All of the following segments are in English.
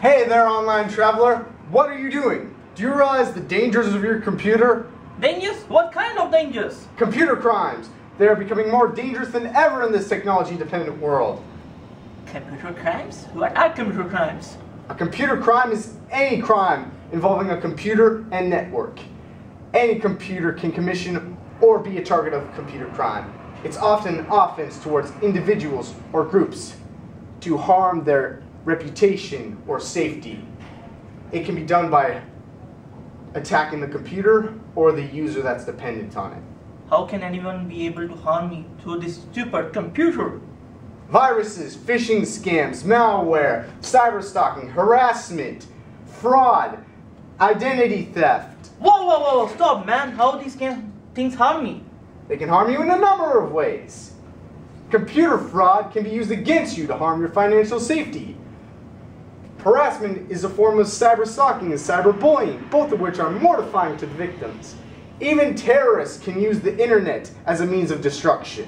Hey there, online traveler. What are you doing? Do you realize the dangers of your computer? Dangers? What kind of dangers? Computer crimes. They are becoming more dangerous than ever in this technology-dependent world. Computer crimes? What are computer crimes? A computer crime is any crime involving a computer and network. Any computer can commission or be a target of computer crime. It's often an offense towards individuals or groups to harm their reputation or safety. It can be done by attacking the computer or the user that's dependent on it. How can anyone be able to harm me through this stupid computer? Viruses, phishing scams, malware, cyberstalking, harassment, fraud, identity theft. Whoa, stop, man. How these things harm me? They can harm you in a number of ways. Computer fraud can be used against you to harm your financial safety. Harassment is a form of cyberstalking and cyberbullying, both of which are mortifying to the victims. Even terrorists can use the internet as a means of destruction.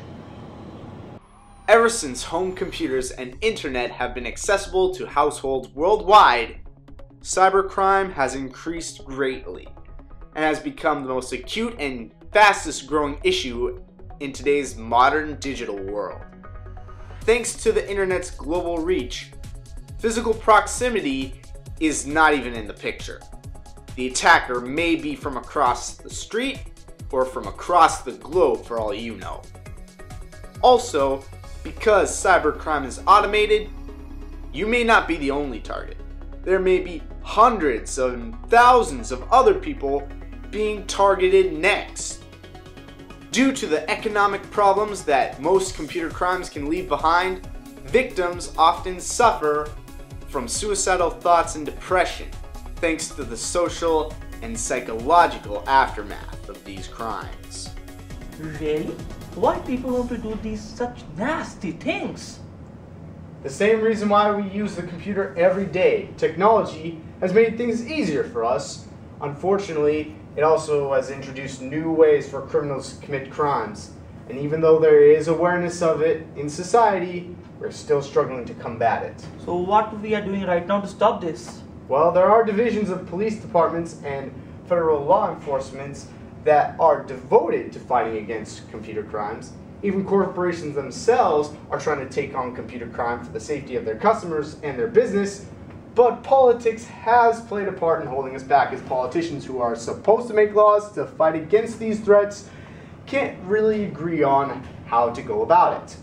Ever since home computers and internet have been accessible to households worldwide, cybercrime has increased greatly and has become the most acute and fastest growing issue in today's modern digital world. Thanks to the internet's global reach, physical proximity is not even in the picture. The attacker may be from across the street or from across the globe for all you know. Also, because cybercrime is automated, you may not be the only target. There may be hundreds and thousands of other people being targeted next. Due to the economic problems that most computer crimes can leave behind, victims often suffer from suicidal thoughts and depression, thanks to the social and psychological aftermath of these crimes. Really? Why people want to do these such nasty things? The same reason why we use the computer every day. Technology has made things easier for us. Unfortunately, it also has introduced new ways for criminals to commit crimes. And even though there is awareness of it in society, we're still struggling to combat it. So what we are doing right now to stop this? Well, there are divisions of police departments and federal law enforcement that are devoted to fighting against computer crimes. Even corporations themselves are trying to take on computer crime for the safety of their customers and their business. But politics has played a part in holding us back, as politicians who are supposed to make laws to fight against these threats can't really agree on how to go about it.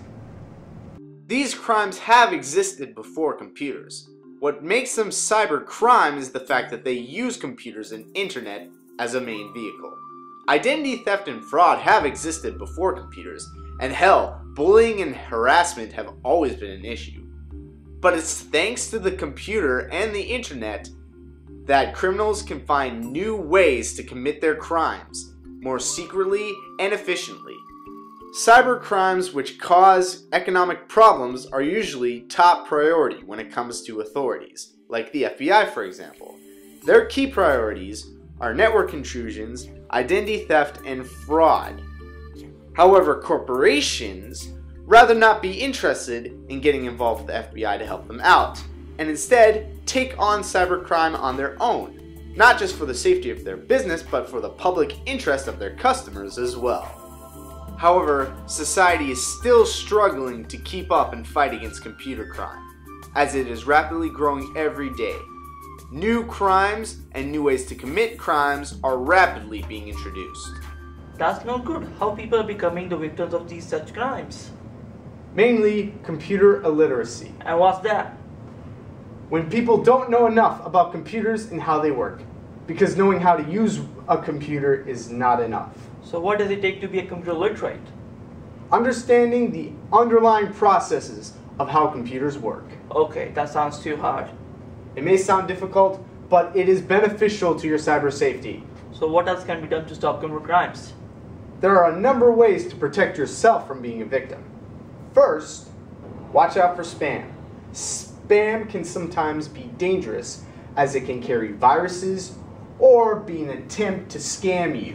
These crimes have existed before computers. What makes them cyber crime is the fact that they use computers and internet as a main vehicle. Identity theft and fraud have existed before computers, and hell, bullying and harassment have always been an issue. But it's thanks to the computer and the internet that criminals can find new ways to commit their crimes more secretly and efficiently. Cyber crimes which cause economic problems are usually top priority when it comes to authorities, like the FBI for example. Their key priorities are network intrusions, identity theft, and fraud. However, corporations rather not be interested in getting involved with the FBI to help them out, and instead take on cybercrime on their own, not just for the safety of their business, but for the public interest of their customers as well. However, society is still struggling to keep up and fight against computer crime, as it is rapidly growing every day. New crimes and new ways to commit crimes are rapidly being introduced. That's not good. How people are becoming the victims of these such crimes? Mainly computer illiteracy. And what's that? When people don't know enough about computers and how they work, because knowing how to use a computer is not enough. So what does it take to be a computer literate? Understanding the underlying processes of how computers work. Okay, that sounds too hard. It may sound difficult, but it is beneficial to your cyber safety. So what else can be done to stop computer crimes? There are a number of ways to protect yourself from being a victim. First, watch out for spam. Spam can sometimes be dangerous as it can carry viruses or be an attempt to scam you.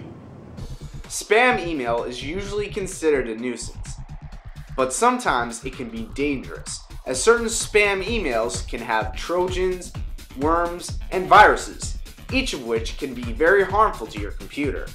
Spam email is usually considered a nuisance, but sometimes it can be dangerous, as certain spam emails can have Trojans, worms, and viruses, each of which can be very harmful to your computer.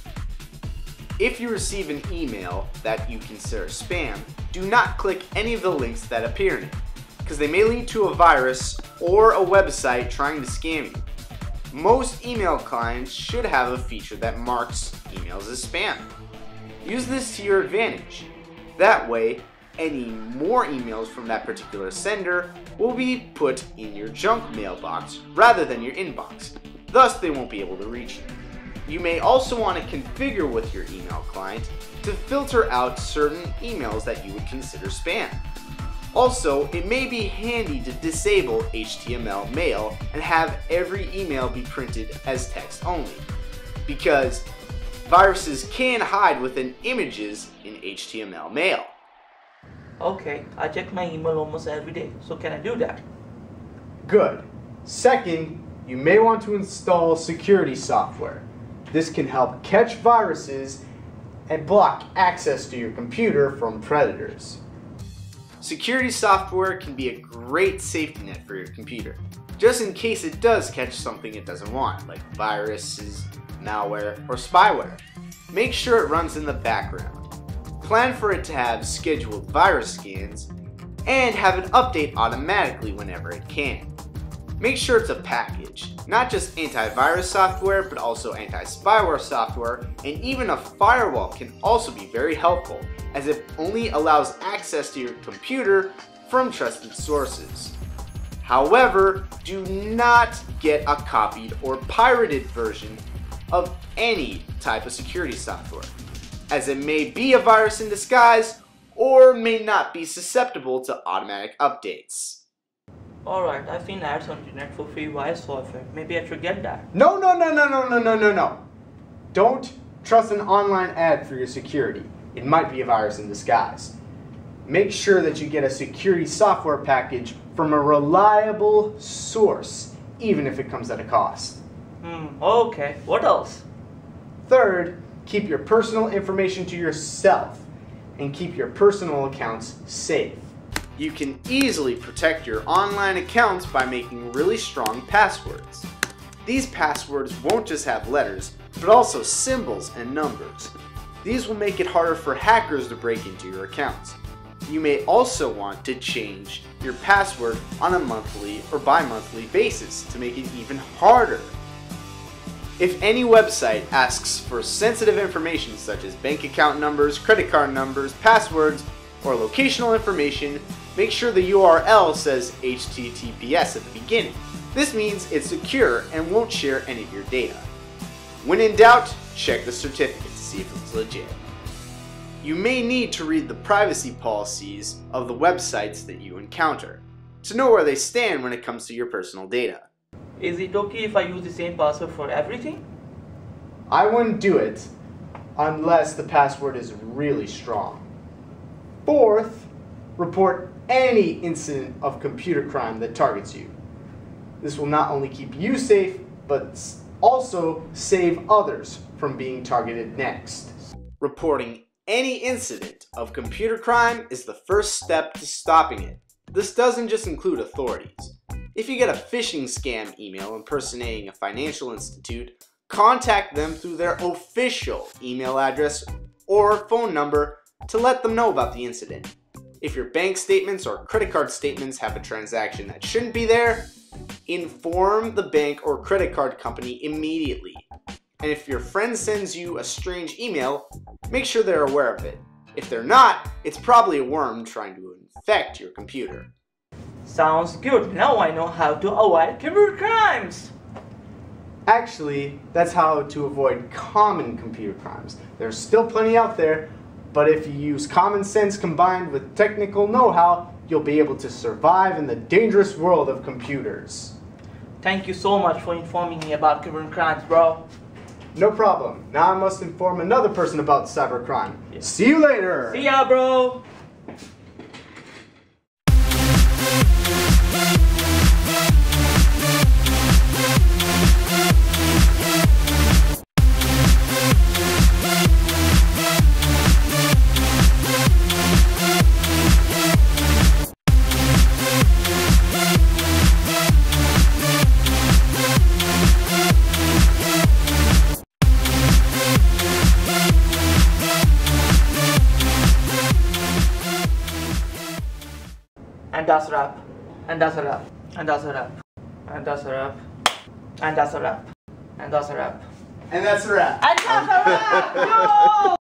If you receive an email that you consider spam, do not click any of the links that appear in it, because they may lead to a virus or a website trying to scam you. Most email clients should have a feature that marks emails as spam. Use this to your advantage. That way, any more emails from that particular sender will be put in your junk mailbox rather than your inbox. Thus, they won't be able to reach you. You may also want to configure with your email client to filter out certain emails that you would consider spam. Also, it may be handy to disable HTML mail and have every email be printed as text only, because viruses can hide within images in HTML mail. Okay, I check my email almost every day, so can I do that? Good. Second, you may want to install security software. This can help catch viruses and block access to your computer from predators. Security software can be a great safety net for your computer, just in case it does catch something it doesn't want, like viruses, malware, or spyware. Make sure it runs in the background. Plan for it to have scheduled virus scans and have it update automatically whenever it can. Make sure it's a package, not just antivirus software, but also anti-spyware software, and even a firewall can also be very helpful, as it only allows access to your computer from trusted sources. However, do not get a copied or pirated version of any type of security software, as it may be a virus in disguise or may not be susceptible to automatic updates. Alright, I've seen ads on the internet for free virus software. Maybe I should get that. No. Don't trust an online ad for your security. It might be a virus in disguise. Make sure that you get a security software package from a reliable source, even if it comes at a cost. Okay. What else? Third, keep your personal information to yourself and keep your personal accounts safe. You can easily protect your online accounts by making really strong passwords. These passwords won't just have letters, but also symbols and numbers. These will make it harder for hackers to break into your accounts. You may also want to change your password on a monthly or bi-monthly basis to make it even harder. If any website asks for sensitive information such as bank account numbers, credit card numbers, passwords, or locational information, make sure the URL says HTTPS at the beginning. This means it's secure and won't share any of your data. When in doubt, check the certificate to see if it's legit. You may need to read the privacy policies of the websites that you encounter to know where they stand when it comes to your personal data. Is it okay if I use the same password for everything? I wouldn't do it unless the password is really strong. Fourth, report any incident of computer crime that targets you. This will not only keep you safe, but also save others from being targeted next. Reporting any incident of computer crime is the first step to stopping it. This doesn't just include authorities. If you get a phishing scam email impersonating a financial institute, contact them through their official email address or phone number to let them know about the incident. If your bank statements or credit card statements have a transaction that shouldn't be there, inform the bank or credit card company immediately. And if your friend sends you a strange email, make sure they're aware of it. If they're not, it's probably a worm trying to infect your computer. Sounds good. Now I know how to avoid computer crimes. Actually, that's how to avoid common computer crimes. There's still plenty out there, but if you use common sense combined with technical know-how, you'll be able to survive in the dangerous world of computers. Thank you so much for informing me about computer crimes, bro. No problem. Now I must inform another person about cybercrime. Yeah. See you later! See ya, bro! And that's a wrap. And that's a wrap. And that's a wrap. And that's a wrap. And that's a wrap. And that's a wrap. And that's a wrap. And that's a wrap! Yo!